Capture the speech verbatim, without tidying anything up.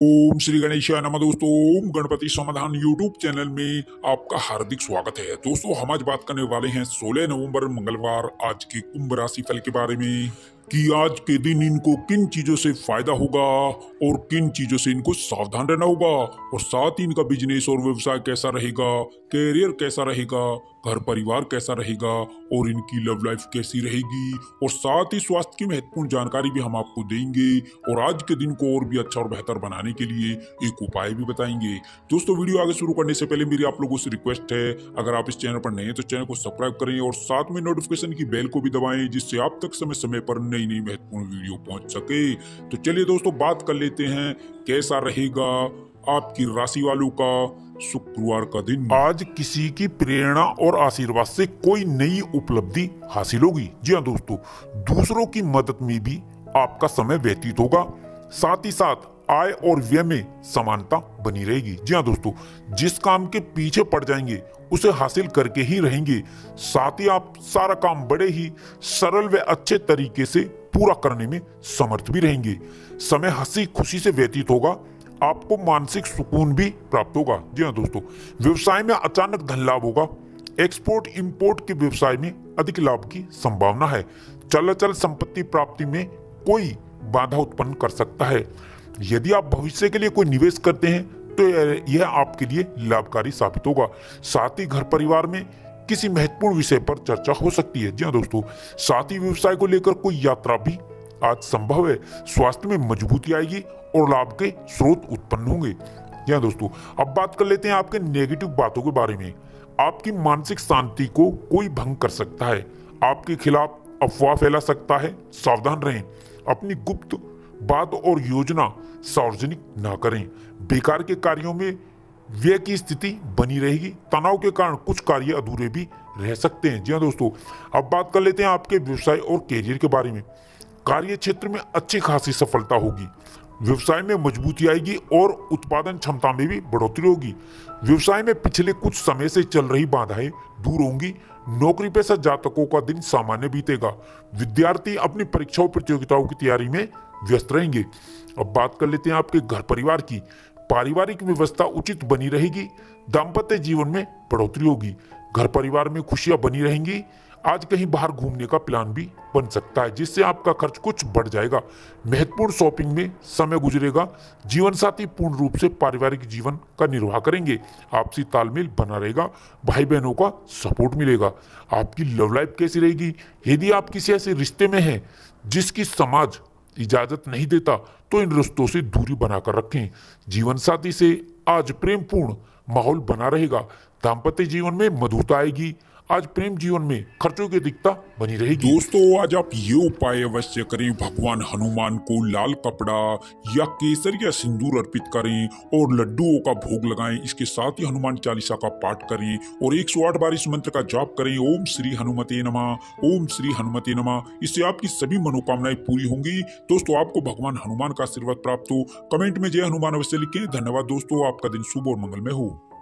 ओम श्री गणेशाय नमः। दोस्तों, ओम गणपति समाधान यूट्यूब चैनल में आपका हार्दिक स्वागत है। दोस्तों, हम आज बात करने वाले हैं सोलह नवंबर मंगलवार आज के कुंभ राशि फल के बारे में कि आज के दिन इनको किन चीजों से फायदा होगा और किन चीजों से इनको सावधान रहना होगा, और साथ ही इनका बिजनेस और व्यवसाय कैसा रहेगा, कैरियर कैसा रहेगा, घर परिवार कैसा रहेगा और इनकी लव लाइफ कैसी रहेगी, और साथ ही स्वास्थ्य की महत्वपूर्ण जानकारी भी हम आपको देंगे और आज के दिन को और भी अच्छा और बेहतर बनाने के लिए एक उपाय भी बताएंगे। दोस्तों, वीडियो आगे शुरू करने से पहले मेरी आप लोगों से रिक्वेस्ट है, अगर आप इस चैनल पर नए हैं तो चैनल को सब्सक्राइब करें और साथ में नोटिफिकेशन की बेल को भी दबाएं, जिससे आप तक समय समय पर नई नई महत्वपूर्ण वीडियो पहुंच सके। तो चलिए दोस्तों, बात कर लेते हैं कैसा रहेगा आपकी राशि वालों का शुक्रवार का दिन। आज किसी की प्रेरणा और आशीर्वाद से कोई नई उपलब्धि हासिल होगी। जी हाँ दोस्तों, दूसरों की मदद में भी आपका समय व्यतीत होगा। साथ ही साथ आय और व्यय में समानता बनी रहेगी। जी हाँ दोस्तों, जिस काम के पीछे पड़ जाएंगे उसे हासिल करके ही रहेंगे। साथ ही आप सारा काम बड़े ही सरल व अच्छे तरीके से पूरा करने में समर्थ भी रहेंगे। समय हंसी खुशी से व्यतीत होगा। आपको मानसिक सुकून भी प्राप्त होगा। जी हाँ दोस्तों, व्यवसाय में अचानक धन लाभ होगा। एक्सपोर्ट इंपोर्ट के व्यवसाय में अधिक लाभ की संभावना है। चल संपत्ति प्राप्ति में कोई बाधा उत्पन्न कर सकता है। यदि आप भविष्य के लिए कोई निवेश करते हैं तो यह आपके लिए लाभकारी साबित होगा। साथ ही घर परिवार में किसी महत्वपूर्ण विषय पर चर्चा हो सकती है। जी हाँ दोस्तों, साथ ही व्यवसाय को लेकर कोई यात्रा भी आज संभव है। स्वास्थ्य में मजबूती आएगी और लाभ के स्रोत उत्पन्न होंगे। जी हाँ दोस्तों, अब बात कर लेते हैं आपके नेगेटिव बातों के बारे में। आपकी मानसिक शांति को कोई भंग कर सकता है। आपके खिलाफ अफवाह फैला सकता है, सावधान रहें। अपनी गुप्त बात और योजना सार्वजनिक ना करें। बेकार के कार्यों में व्यय की स्थिति बनी रहेगी। तनाव के कारण कुछ कार्य अधूरे भी रह सकते हैं। जी हाँ दोस्तों, अब बात कर लेते हैं आपके व्यवसाय और कैरियर के बारे में। कार्य क्षेत्र में अच्छी खासी सफलता होगी। व्यवसाय में मजबूती आएगी और उत्पादन क्षमता में भी बढ़ोतरी होगी। व्यवसाय में पिछले कुछ समय से चल रही बाधाएं दूर होंगी। नौकरी पेशा जातकों का दिन सामान्य बीतेगा। विद्यार्थी अपनी परीक्षाओं प्रतियोगिताओं की तैयारी में व्यस्त रहेंगे। अब बात कर लेते हैं आपके घर परिवार की। पारिवारिक व्यवस्था उचित बनी रहेगी। दाम्पत्य जीवन में बढ़ोतरी होगी। घर परिवार में खुशियां बनी रहेंगी। आज कहीं बाहर घूमने का प्लान भी बन सकता है, जिससे आपका खर्च कुछ बढ़ जाएगा। महत्वपूर्ण शॉपिंग में समय गुजरेगा। जीवन साथी पूर्ण रूप से पारिवारिक जीवन का निर्वाह करेंगे। आपसी तालमेल बना रहेगा। भाई बहनों का सपोर्ट मिलेगा। आपकी लव लाइफ कैसी रहेगी? यदि आप किसी ऐसे रिश्ते में हैं जिसकी समाज इजाजत नहीं देता तो इन रिश्तों से दूरी बनाकर रखें। जीवन साथी से आज प्रेमपूर्ण माहौल बना रहेगा। दाम्पत्य जीवन में मधुरता आएगी। आज प्रेम जीवन में खर्चों की अधिकता बनी रहेगी। दोस्तों, आज आप ये उपाय अवश्य करें। भगवान हनुमान को लाल कपड़ा या केसर या सिंदूर अर्पित करें और लड्डुओं का भोग लगाएं। इसके साथ ही हनुमान चालीसा का पाठ करें और एक सौ आठ बार इस मंत्र का जाप करें। ओम श्री हनुमते नमः, ओम श्री हनुमते नमः। इससे आपकी सभी मनोकामनाएं पूरी होंगी। दोस्तों, आपको भगवान हनुमान का आशीर्वाद प्राप्त हो। कमेंट में जय हनुमान अवश्य लिखें। धन्यवाद दोस्तों, आपका दिन शुभ और मंगलमय हो।